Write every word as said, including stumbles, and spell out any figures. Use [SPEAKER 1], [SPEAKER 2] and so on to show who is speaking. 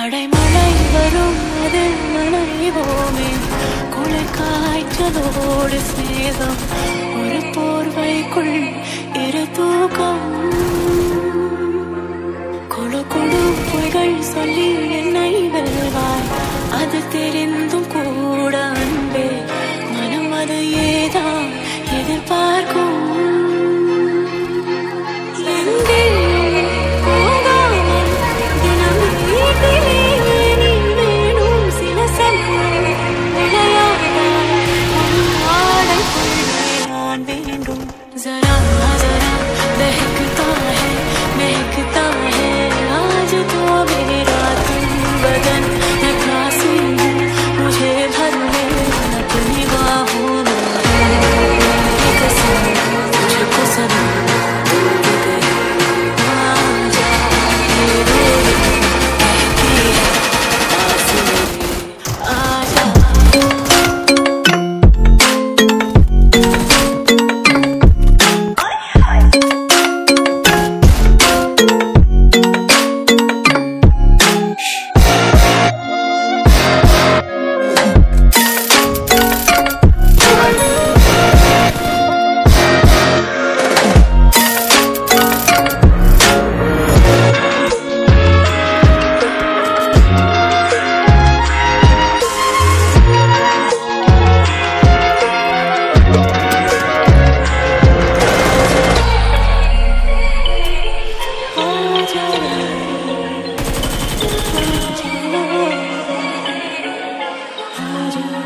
[SPEAKER 1] அடைமழை வரும் அதில் நனைவோமே குளிர் காய்ச்சலோடு சேதம் ஒரு போர்வைக்குள் இரு தூக்கம் கொடு கொடு பொய்கள் சொல்லி என்னை வெல்வாய் அது தெரிந்தும் கூட அன்பே மனம் அது ஏதான் எதிர்பார்க்கும் I